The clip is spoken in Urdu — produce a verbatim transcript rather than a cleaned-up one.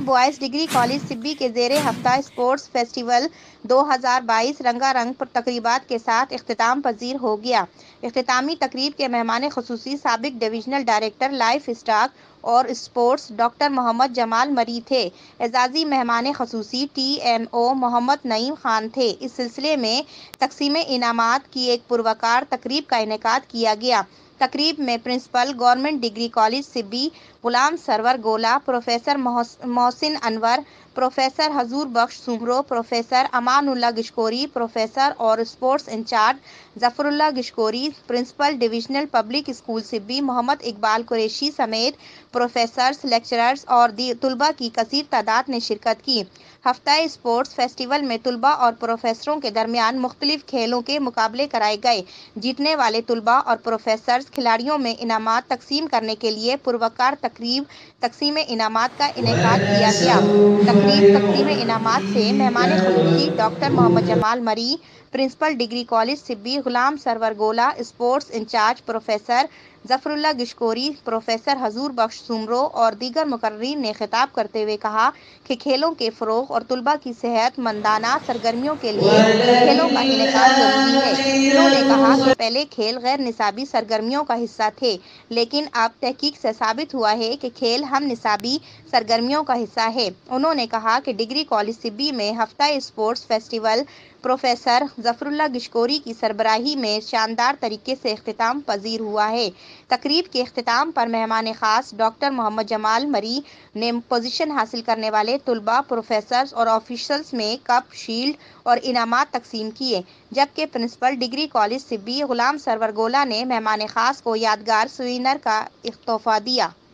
بوائز ڈگری کالج سبی کے زیر ہفتہ اسپورٹس فیسٹیول دو ہزار بائیس رنگا رنگ تقریبات کے ساتھ اختتام پذیر ہو گیا۔ اختتامی تقریب کے مہمان خصوصی سابق ڈویژنل ڈائریکٹر لائف اسٹاک اور اسپورٹس ڈاکٹر محمد جمال مری تھے۔ اعزازی مہمان خصوصی T M O Muhammad Naeem Khan تھے۔ اس سلسلے میں تقسیم انعامات کی ایک پروقار تقریب کا انعقاد کیا گیا۔ تقریب میں principal government degree college Sibi Ghulam Sarwar گولا، پروفیسر محسن انور، professor Huzoor Bakhsh Soomro, professor Amanullah Gashkori, professor اور sports incharge Zafarullah Gashkori, principal divisional public school Sibi Muhammad Iqbal Qureshi سمیت پروفیسرز، لیکچررز اور طلباء کی کثیر تعداد نے شرکت کی۔ ہفتہ اسپورٹس فیسٹیول میں طلباء اور پروفیسروں کے درمیان مختلف کھیلوں کے مقابلے کرائے گئے۔ جیتنے والے طلباء اور پروفیسرز کھلاڑیوں میں انعامات تقسیم کرنے کے لیے پروقار تقریب تقسیم انعامات کا انعقاد کیا گیا۔ تقریب تقسیم انعامات سے مہمان خصوصی doctor Muhammad Jamal Marri, principal degree college Sibi Ghulam Sarwar Gola, sports incharge professor Zafarullah Gashkori, professor Huzoor Bakhsh Soomro اور دیگر مقررین نے خطاب کرتے ہوئے کہا کہ کھیلوں کے فروغ اور طلباء کی صحت مندانہ سرگرمیوں کے لیے کھیلوں کا انعقاد ضروری ہے۔ انہوں نے کہا کہ پہلے کھیل غیر نصابی سرگرمیوں کا حصہ تھے، لیکن اب تحقیق سے ثابت ہوا ہے کہ کھیل ہم نصابی سرگرمیوں کا حصہ ہے۔ انہوں نے کہا کہ ڈگری کالج سبی میں ہفتہ sports festival professor Zafarullah Gashkori کی سربراہی میں شاندار طریقے سے اختتام پذیر ہوا ہے۔ تقریب کے اختتام پر مہمان خاص ڈاکٹر محمد جمال مری نے پوزیشن حاصل کرنے والے طلباء، پروفیسرز اور آفیشلز میں کپ، شیلڈ اور انعامات تقسیم کیے، جبکہ principal degree college Sibi Ghulam Sarwar گولا نے مہمان خاص کو یادگار سووینر کا تحفہ دیا۔